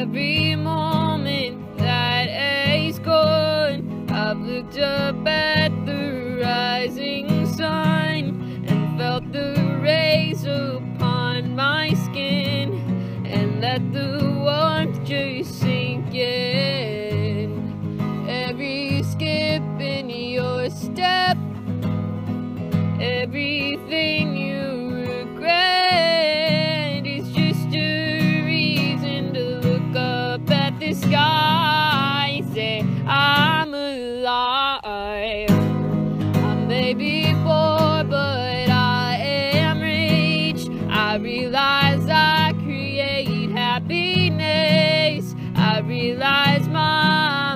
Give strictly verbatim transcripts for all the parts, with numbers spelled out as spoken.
every moment that is gone, I've looked up at the rising sun and felt the rays upon my skin, and let the warmth just sink in. Every skip in your step, everything you regret is just a reason to look up at the sky. Say, I'm alive. I may be poor, but I am rich. I realize I create happiness. I realize my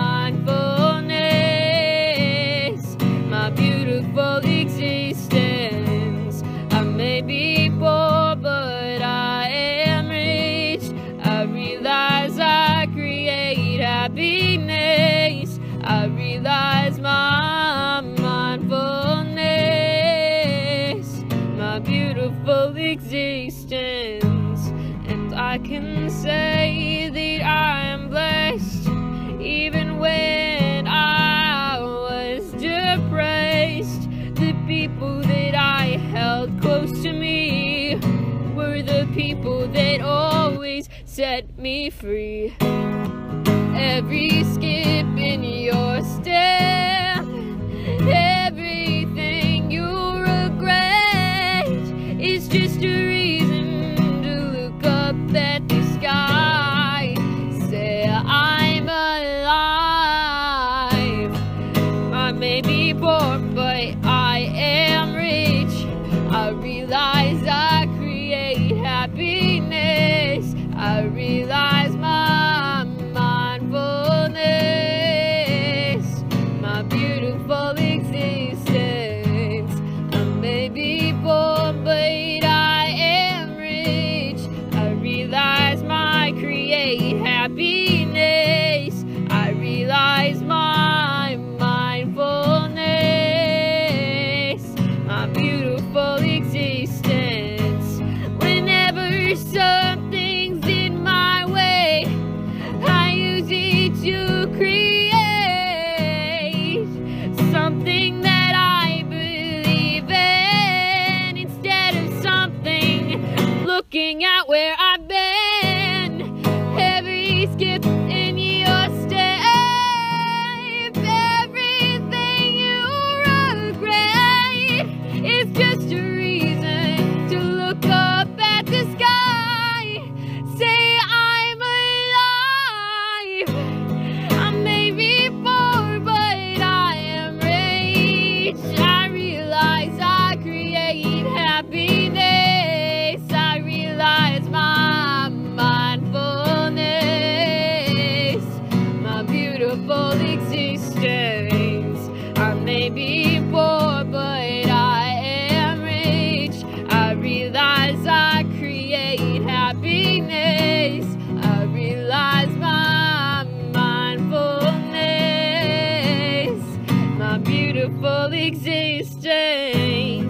mindfulness, my beautiful existence. I may be poor, but I am rich. I realize I create happiness. I realize my mindfulness, my beautiful existence. And I can say that I am blessed, even when I was depressed. The people that I held close to me were the people that always set me free. Every skip in your step, everything you regret is just a reason to look up at the sky. Say, I'm alive. I may be poor, but I am rich. I realize I create happiness. I realize my mindfulness, my beautiful existence. I may be poor, but I am rich. I realize my create happiness. I realize my mindfulness, my beautiful existence. Whenever something's in my way, I use it to create something that I believe in, instead of something looking at where I've been. Every skip in your step, everything you regret is just a reason to look up at the sky. Say, I'm alive. I may be poor, but I am rich. I realize I create happiness. I realize my mindfulness, my beautiful existence. I may be poor, but I am rich. I realize I create happiness. I realize my mindfulness, my beautiful existence.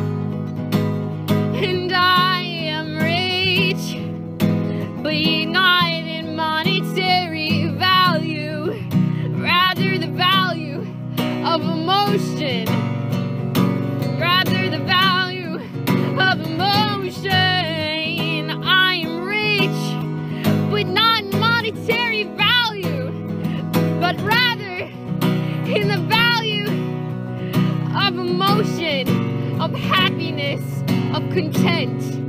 And I am rich, but not in monetary value, rather the value of emotion, rather the value of emotion. I am rich, but not in monetary value, but rather in the value of emotion, of happiness, of content.